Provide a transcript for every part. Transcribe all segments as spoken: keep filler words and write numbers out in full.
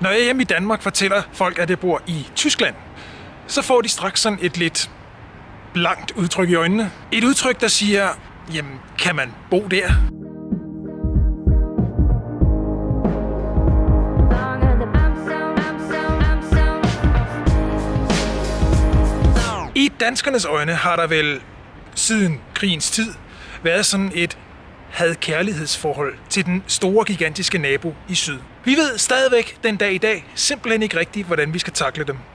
Når jeg hjemme i Danmark fortæller folk, at jeg bor i Tyskland, så får de straks sådan et lidt blankt udtryk i øjnene. Et udtryk, der siger, jamen, kan man bo der? I danskernes øjne har der vel siden krigens tid været sådan et had-kærlighedsforhold til den store, gigantiske nabo i syd. Vi ved stadigvæk den dag i dag simpelthen ikke rigtigt, hvordan vi skal takle dem.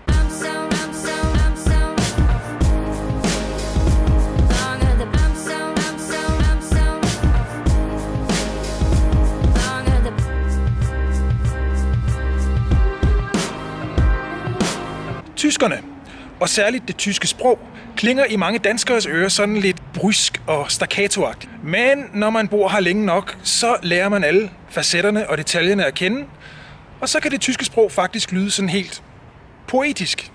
Tyskerne, og særligt det tyske sprog, klinger i mange danskeres ører sådan lidt brysk og staccatoagtigt. Men når man bor her længe nok, så lærer man alle facetterne og detaljerne at kende, og så kan det tyske sprog faktisk lyde sådan helt poetisk.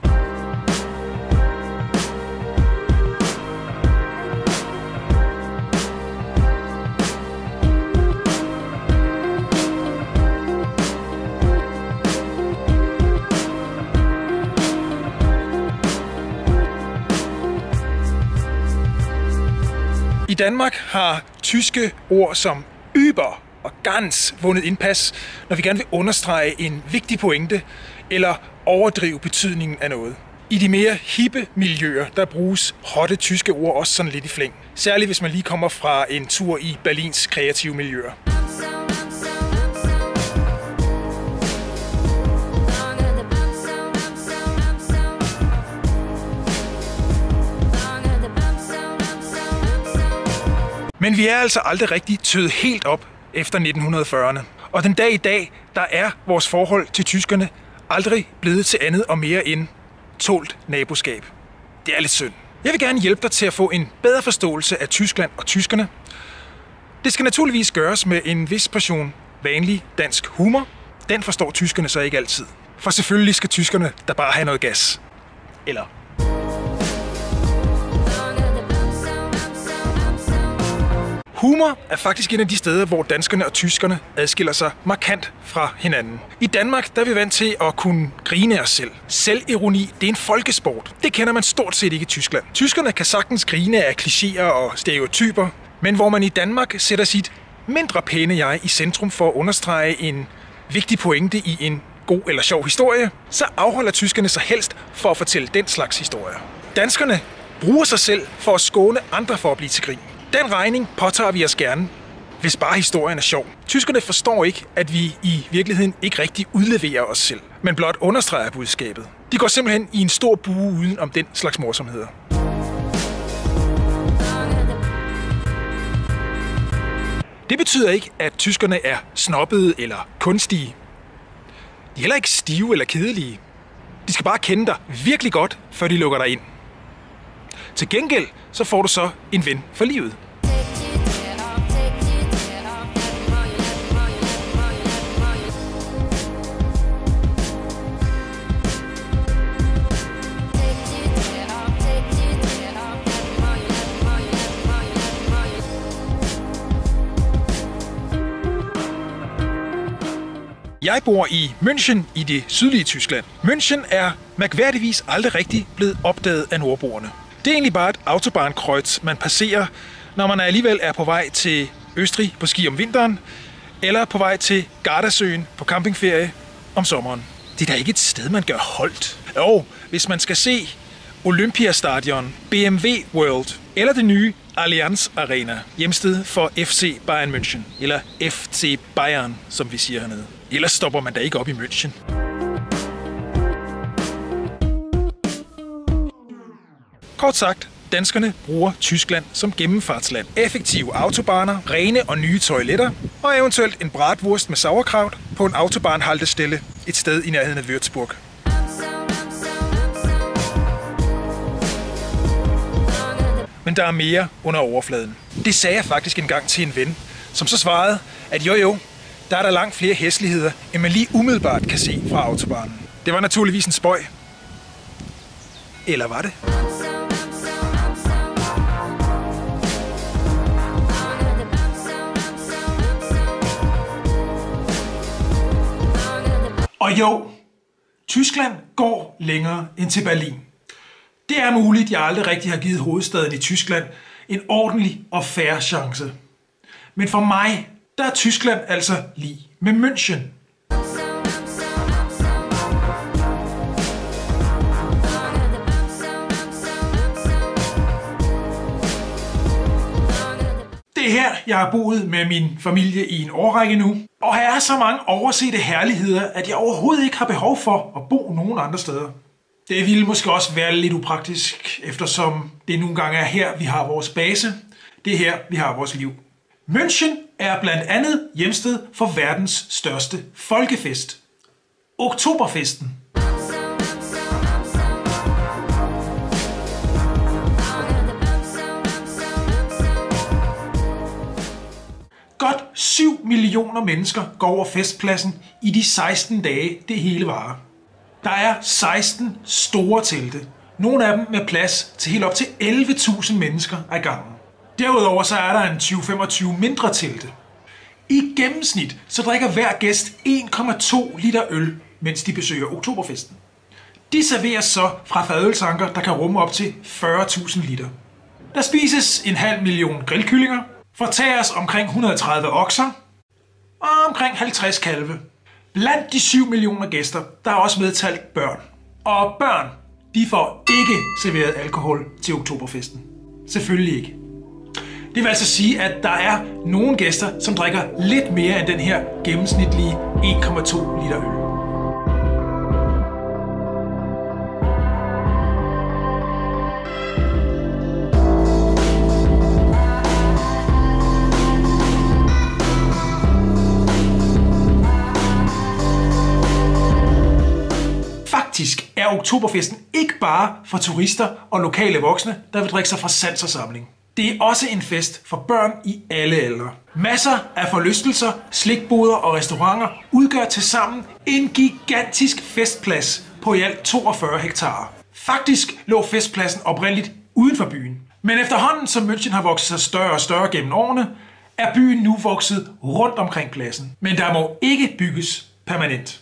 I Danmark har tyske ord som über og ganz vundet indpas, når vi gerne vil understrege en vigtig pointe eller overdrive betydningen af noget. I de mere hippe miljøer, der bruges hotte tyske ord også sådan lidt i flæng. Særligt hvis man lige kommer fra en tur i Berlins kreative miljøer. Men vi er altså aldrig rigtig tøet helt op efter nitten fyrrerne. Og den dag i dag, der er vores forhold til tyskerne aldrig blevet til andet og mere end tålt naboskab. Det er lidt synd. Jeg vil gerne hjælpe dig til at få en bedre forståelse af Tyskland og tyskerne. Det skal naturligvis gøres med en vis portion vanlig dansk humor. Den forstår tyskerne så ikke altid. For selvfølgelig skal tyskerne da bare have noget gas. Eller... Humor er faktisk en af de steder, hvor danskerne og tyskerne adskiller sig markant fra hinanden. I Danmark der er vi vant til at kunne grine af os selv. Selvironi, det er en folkesport. Det kender man stort set ikke i Tyskland. Tyskerne kan sagtens grine af klichéer og stereotyper, men hvor man i Danmark sætter sit mindre pæne jeg i centrum for at understrege en vigtig pointe i en god eller sjov historie, så afholder tyskerne sig helst for at fortælle den slags historier. Danskerne bruger sig selv for at skåne andre for at blive til grin. Den regning påtager vi os gerne, hvis bare historien er sjov. Tyskerne forstår ikke, at vi i virkeligheden ikke rigtig udleverer os selv, men blot understreger budskabet. De går simpelthen i en stor bue uden om den slags morsomheder. Det betyder ikke, at tyskerne er snobbede eller kunstige. De er heller ikke stive eller kedelige. De skal bare kende dig virkelig godt, før de lukker dig ind. Til gengæld så får du så en ven for livet. Jeg bor i München i det sydlige Tyskland. München er mærkværdigvis aldrig rigtig blevet opdaget af nordboerne. Det er egentlig bare et autobahnkreuz, man passerer, når man alligevel er på vej til Østrig på ski om vinteren, eller på vej til Gardasøen på campingferie om sommeren. Det er da ikke et sted, man gør holdt. Jo, hvis man skal se Olympiastadion, B M W World eller det nye Allianz Arena, hjemsted for F C Bayern München, eller F C Bayern, som vi siger hernede. Ellers stopper man da ikke op i München. Kort sagt, danskerne bruger Tyskland som gennemfartsland. Effektive autobaner, rene og nye toiletter og eventuelt en bratwurst med sauerkraut på en autobahnhaltestelle et sted i nærheden af Würzburg. Men der er mere under overfladen. Det sagde jeg faktisk engang til en ven, som så svarede, at jo jo, der er der langt flere hæsligheder, end man lige umiddelbart kan se fra autobahnen. Det var naturligvis en spøj. Eller var det? Og jo, Tyskland går længere end til Berlin. Det er muligt, at jeg aldrig rigtig har givet hovedstaden i Tyskland en ordentlig og fair chance. Men for mig, der er Tyskland altså lige med München. Det er her, jeg har boet med min familie i en årrække nu. Og her er så mange oversete herligheder, at jeg overhovedet ikke har behov for at bo nogen andre steder. Det ville måske også være lidt upraktisk, eftersom det nogle gange er her, vi har vores base. Det er her, vi har vores liv. München er blandt andet hjemsted for verdens største folkefest. Oktoberfesten. Godt syv millioner mennesker går over festpladsen i de seksten dage, det hele varer. Der er seksten store telte. Nogle af dem med plads til helt op til elleve tusind mennesker ad gangen. Derudover så er der en tyve til femogtyve mindre telte. I gennemsnit så drikker hver gæst en komma to liter øl, mens de besøger Oktoberfesten. De serveres så fra fadøltanker, der kan rumme op til fyrre tusind liter. Der spises en halv million grillkyllinger, fortæres omkring et hundrede og tredive okser og omkring halvtreds kalve. Blandt de syv millioner gæster, der er også medtalt børn. Og børn, de får ikke serveret alkohol til Oktoberfesten. Selvfølgelig ikke. Det vil altså sige, at der er nogle gæster, som drikker lidt mere end den her gennemsnitlige en komma to liter øl. Faktisk er Oktoberfesten ikke bare for turister og lokale voksne, der vil drikke sig fra sans og samling. Det er også en fest for børn i alle aldre. Masser af forlystelser, slikboder og restauranter udgør tilsammen en gigantisk festplads på i alt toogfyrre hektar. Faktisk lå festpladsen oprindeligt uden for byen. Men efterhånden som München har vokset sig større og større gennem årene, er byen nu vokset rundt omkring pladsen. Men der må ikke bygges permanent.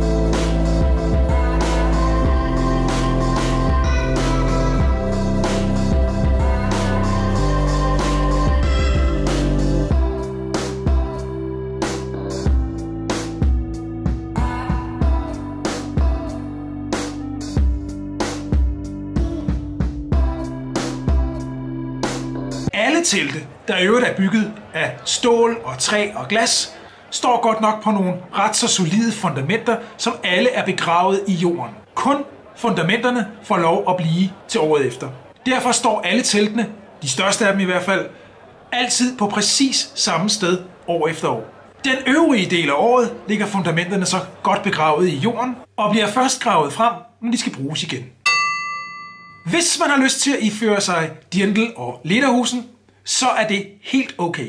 Alle telte, der i øvrigt er bygget af stål og træ og glas, står godt nok på nogle ret så solide fundamenter, som alle er begravet i jorden. Kun fundamenterne får lov at blive til året efter. Derfor står alle teltene, de største af dem i hvert fald, altid på præcis samme sted år efter år. Den øvrige del af året ligger fundamenterne så godt begravet i jorden og bliver først gravet frem, når de skal bruges igen. Hvis man har lyst til at iføre sig Dirndl og lederhosen, så er det helt okay.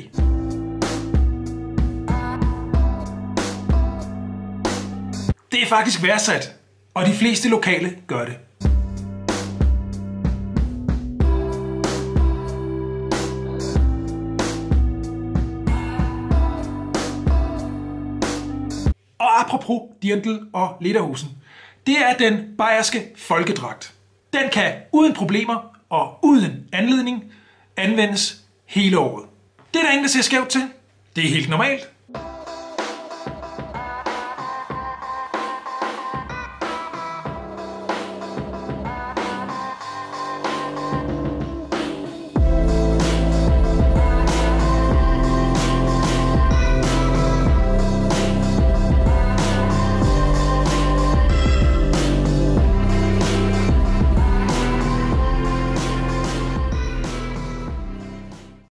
Det er faktisk værdsat, og de fleste lokale gør det. Og apropos Dirndl og lederhosen, det er den bayerske folkedragt. Den kan uden problemer og uden anledning anvendes hele året. Det er der ingen, der ser skævt til. Det er helt normalt.